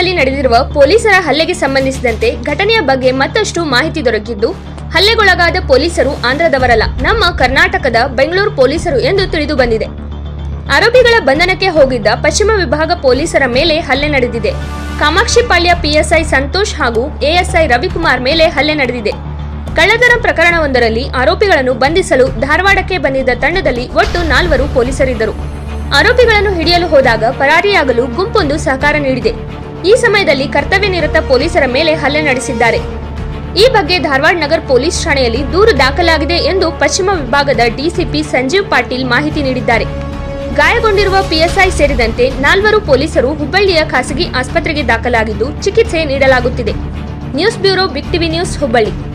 ಹುಬ್ಬಳ್ಳಿಯಲ್ಲಿ ನಡೆದಿರುವ ಪೊಲೀಸರ ಹಲ್ಲೆಗೆ ಸಂಬಂಧಿಸಿದಂತೆ ಘಟನೆಯ ಬಗ್ಗೆ ಮತ್ತಷ್ಟು ಮಾಹಿತಿ ದೊರಕಿದ್ದು, ಹಲ್ಲೆಗೊಳಗಾದ ಪೊಲೀಸರು ಆಂಧ್ರದವರಲ್ಲ, ನಮ್ಮ ಕರ್ನಾಟಕದ ಬೆಂಗಳೂರು ಪೊಲೀಸರು ಎಂದು ತಿಳಿದು ಬಂದಿದೆ. ಆರೋಪಿಗಳ ಬಂಧನಕ್ಕೆ ಹೋಗಿದ್ದ ಪಶ್ಚಿಮ ವಿಭಾಗ ಪೊಲೀಸರ ಮೇಲೆ ಹಲ್ಲೆ ನಡೆದಿದೆ. ಕಾಮಾಕ್ಷಿಪಾಳ್ಯ ಪಿಎಸ್ಐ ಸಂತೋಷ್ ಹಾಗೂ ಎಎಸ್ಐ ರವಿಕುಮಾರ್ ಮೇಲೆ ಹಲ್ಲೆ ನಡೆದಿದೆ. ಕಳ್ಳತನ ಪ್ರಕರಣವೊಂದರಲ್ಲಿ ಆರೋಪಿಗಳನ್ನು ಬಂಧಿಸಲು ಧಾರವಾಡಕ್ಕೆ ಬಂದಿದ್ದ ತಂಡದಲ್ಲಿ ಒಟ್ಟು 4 ಪೊಲೀಸರಿದ್ದರು. ಆರೋಪಿಗಳನ್ನು ಹಿಡಿಯಲು ಹೋದಾಗ ಪರಾರಿಯಾಗಲು ಗುಂಪೊಂದು ಸಹಕಾರ ನೀಡಿದೆ. ಈ ಸಮಯದಲ್ಲಿ ಕರ್ತವ್ಯ ನಿರತ ಪೊಲೀಸರ ಮೇಲೆ ಹಲ್ಲೆ ನಡೆಸಿದ್ದಾರೆ. ಈ ಬಗ್ಗೆ ಧಾರವಾಡ ನಗರ ಪೊಲೀಸ್ ಠಾಣೆಯಲ್ಲಿ ದೂರು ದಾಖಲಾಗಿದೆ ಎಂದು ಪಶ್ಚಿಮ ವಿಭಾಗದ ಡಿಸಿಪಿ ಸಂಜೀವ್ ಪಾಟೀಲ್ ಮಾಹಿತಿ ನೀಡಿದ್ದಾರೆ. ಗಾಯಗೊಂಡಿರುವ ಪಿಎಸ್ಐ ಸೇರಿದಂತೆ 4 ಪೊಲೀಸರು ಹುಬ್ಬಳ್ಳಿಯ ಖಾಸಗಿ ಆಸ್ಪತ್ರೆಗೆ ದಾಖಲಾಗಿದ್ದು ಚಿಕಿತ್ಸೆ ನೀಡಲಾಗುತ್ತಿದೆ. News bureau, big TV news, Hubballi.